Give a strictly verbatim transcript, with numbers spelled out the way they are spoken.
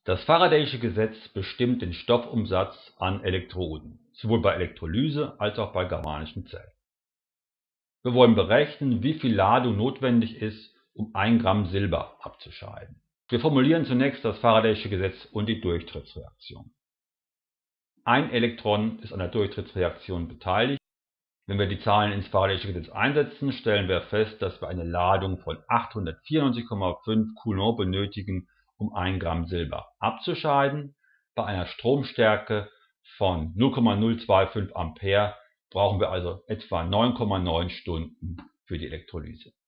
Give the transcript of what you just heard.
Das Faradaysche Gesetz bestimmt den Stoffumsatz an Elektroden, sowohl bei Elektrolyse als auch bei galvanischen Zellen. Wir wollen berechnen, wie viel Ladung notwendig ist, um ein Gramm Silber abzuscheiden. Wir formulieren zunächst das Faradaysche Gesetz und die Durchtrittsreaktion. Ein Elektron ist an der Durchtrittsreaktion beteiligt. Wenn wir die Zahlen ins Faradaysche Gesetz einsetzen, stellen wir fest, dass wir eine Ladung von achthundertvierundneunzig Komma fünf Coulomb benötigen, um ein Gramm Silber abzuscheiden. Bei einer Stromstärke von null Komma null zwei fünf Ampere brauchen wir also etwa neun Komma neun Stunden für die Elektrolyse.